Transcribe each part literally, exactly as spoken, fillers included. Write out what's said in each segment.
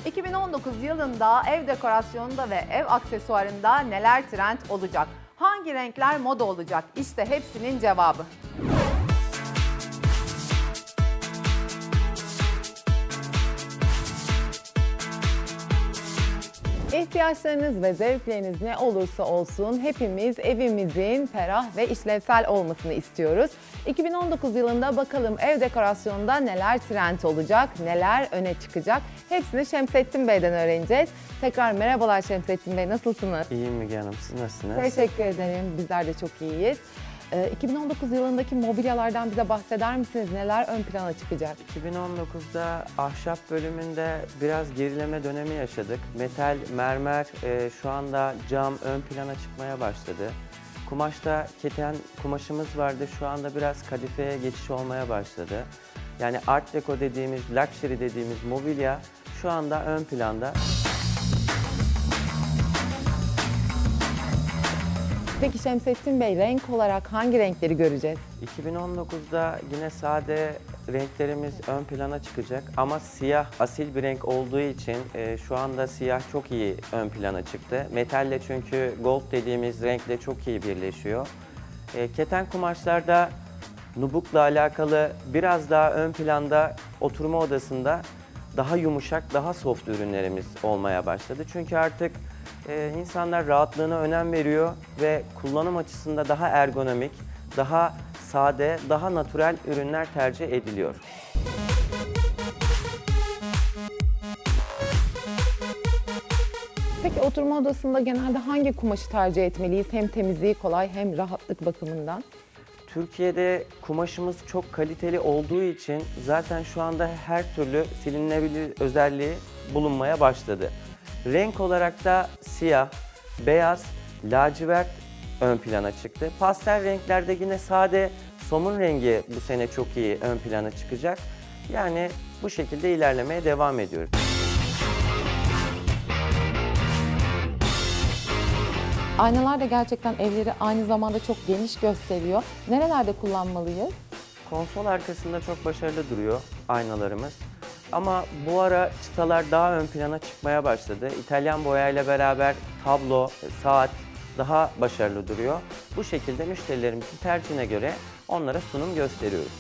iki bin on dokuz yılında ev dekorasyonunda ve ev aksesuarında neler trend olacak? Hangi renkler moda olacak? İşte hepsinin cevabı. İhtiyaçlarınız ve zevkleriniz ne olursa olsun hepimiz evimizin ferah ve işlevsel olmasını istiyoruz. iki bin on dokuz yılında bakalım ev dekorasyonunda neler trend olacak, neler öne çıkacak? Hepsini Şemsettin Bey'den öğreneceğiz. Tekrar merhabalar Şemsettin Bey, nasılsınız? İyiyim Müge Hanım, siz nasılsınız? Teşekkür ederim, bizler de çok iyiyiz. iki bin on dokuz yılındaki mobilyalardan bize bahseder misiniz? Neler ön plana çıkacak? iki bin on dokuzda ahşap bölümünde biraz gerileme dönemi yaşadık. Metal, mermer, e, şu anda cam ön plana çıkmaya başladı. Kumaşta keten kumaşımız vardı, şu anda biraz kadifeye geçiş olmaya başladı. Yani art deco dediğimiz, luxury dediğimiz mobilya şu anda ön planda. Peki Şemsettin Bey, renk olarak hangi renkleri göreceğiz? iki bin on dokuzda yine sade renklerimiz ön plana çıkacak ama siyah asil bir renk olduğu için e, şu anda siyah çok iyi ön plana çıktı. Metalle çünkü gold dediğimiz renkle çok iyi birleşiyor. E, keten kumaşlarda nubukla alakalı biraz daha ön planda oturma odasında daha yumuşak, daha soft ürünlerimiz olmaya başladı. Çünkü artık Ee, insanlar rahatlığına önem veriyor ve kullanım açısında daha ergonomik, daha sade, daha natürel ürünler tercih ediliyor. Peki oturma odasında genelde hangi kumaşı tercih etmeliyiz? Hem temizliği kolay hem rahatlık bakımından. Türkiye'de kumaşımız çok kaliteli olduğu için zaten şu anda her türlü silinebilir özelliği bulunmaya başladı. Renk olarak da siyah, beyaz, lacivert ön plana çıktı. Pastel renklerde yine sade somun rengi bu sene çok iyi ön plana çıkacak. Yani bu şekilde ilerlemeye devam ediyoruz. Aynalar da gerçekten evleri aynı zamanda çok geniş gösteriyor. Nerelerde kullanmalıyız? Konsol arkasında çok başarılı duruyor aynalarımız. Ama bu ara çıtalar daha ön plana çıkmaya başladı. İtalyan boyayla beraber tablo, saat daha başarılı duruyor. Bu şekilde müşterilerimizin tercihine göre onlara sunum gösteriyoruz.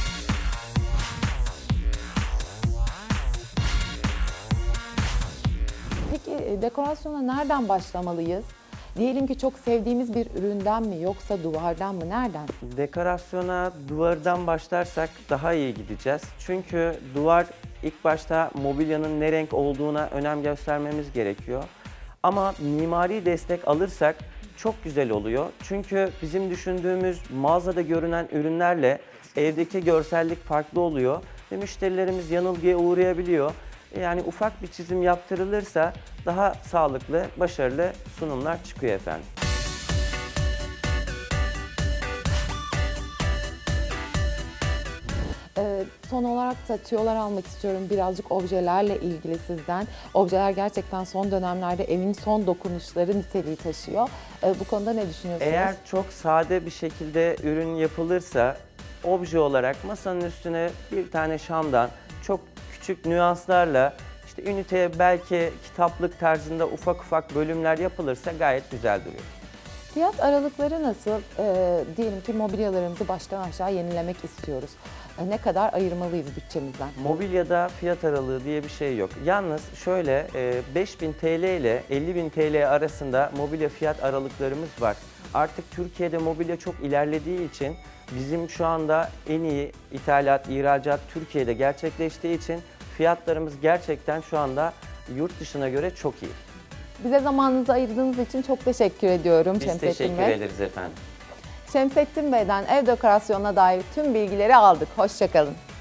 Peki dekorasyona nereden başlamalıyız? Diyelim ki çok sevdiğimiz bir üründen mi yoksa duvardan mı? Nereden? Dekorasyona duvardan başlarsak daha iyi gideceğiz. Çünkü duvar ilk başta mobilyanın ne renk olduğuna önem göstermemiz gerekiyor. Ama mimari destek alırsak çok güzel oluyor. Çünkü bizim düşündüğümüz mağazada görünen ürünlerle evdeki görsellik farklı oluyor ve müşterilerimiz yanılgıya uğrayabiliyor. Yani ufak bir çizim yaptırılırsa daha sağlıklı, başarılı sunumlar çıkıyor efendim. Ee, son olarak da tüyolar almak istiyorum birazcık objelerle ilgili sizden. Objeler gerçekten son dönemlerde evin son dokunuşları niteliği taşıyor. Ee, bu konuda ne düşünüyorsunuz? Eğer çok sade bir şekilde ürün yapılırsa obje olarak masanın üstüne bir tane şamdan çok küçük nüanslarla işte üniteye belki kitaplık tarzında ufak ufak bölümler yapılırsa gayet güzel duruyor. Fiyat aralıkları nasıl? Ee, diyelim ki mobilyalarımızı baştan aşağı yenilemek istiyoruz. Ee, ne kadar ayırmalıyız bütçemizden? Mobilyada fiyat aralığı diye bir şey yok. Yalnız şöyle beş bin T L ile elli bin T L arasında mobilya fiyat aralıklarımız var. Artık Türkiye'de mobilya çok ilerlediği için bizim şu anda en iyi ithalat, ihracat Türkiye'de gerçekleştiği için fiyatlarımız gerçekten şu anda yurt dışına göre çok iyi. Bize zamanınızı ayırdığınız için çok teşekkür ediyorum Biz Şemsettin teşekkür Bey. ederiz efendim. Şemsettin Bey'den ev dekorasyonuna dair tüm bilgileri aldık. Hoşça kalın.